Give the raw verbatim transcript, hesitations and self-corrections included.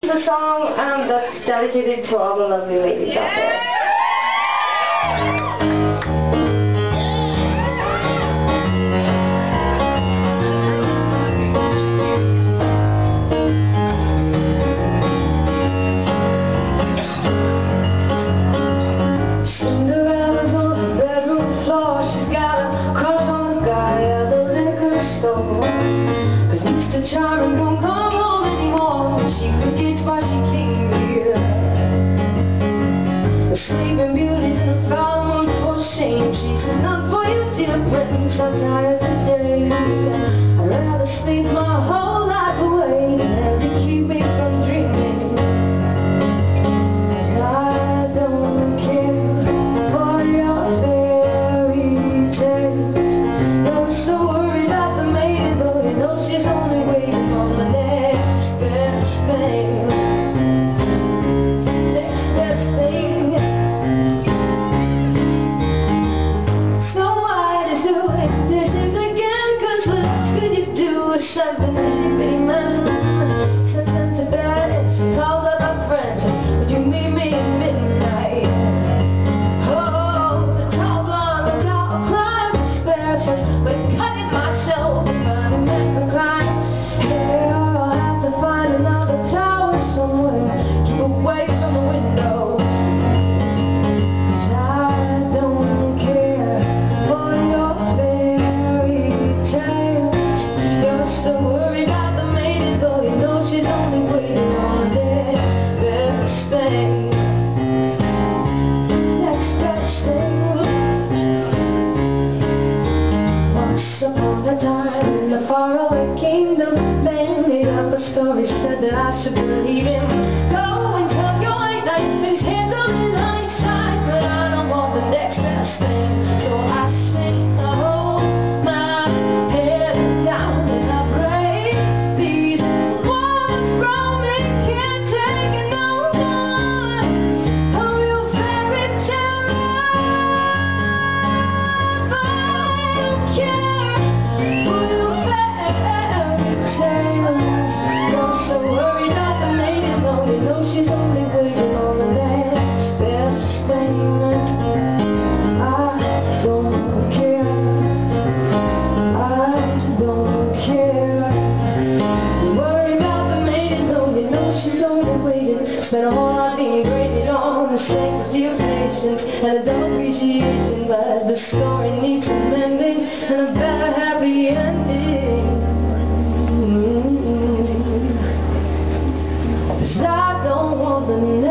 The song um, that's dedicated to all the lovely ladies out there. Cinderella's on the bedroom floor. She's got a crush on the guy at the liquor store. 'Cause Mister Charming don't come home anymore. She forgets why she came here. The Sleeping Beauty's in a foul mood for shame. She says, "None for you, dear prince. I'm tired today. I'd rather sleep my whole life away than to keep me from dreaming. 'Cause I don't care for your fairy tales. You're so worried about the maiden, though you know she's only waiting on the next best thing. Next best thing. So why to do it dishes again? 'Cause what else could you do with seven itty bitty men? Sent them to bed and she calls up her friends. Would you meet me at midnight? Oh, the tall blonde looked out a cry of despair. Says, "But cut it myself if I'm meant for crying. Here I'll have to find another tower somewhere. Keep away from the window. 'Cause I don't care for your fairy tales. You're so worried about the maiden, though you know she's only waiting on the next best thing. Next best thing." Once upon a time in a faraway kingdom, man made up a story, said that I should believe in. Go and tell your white knight that he's handsome in hindsight, but I don't want the next best thing. So I sing, I hold my head down and I pray these walls from me can't take no more of your fairy tale love. I don't care for your fairy tales. You're so worried about the maiden, though you know she's only waiting on the next best thing. I don't care. I don't care. You worry about the maiden, though you know she's only waiting. Spent a whole lot being graded on the safety of patience and a dull appreciation, but the story needs amending and a better happy ending. 'Cause I don't want the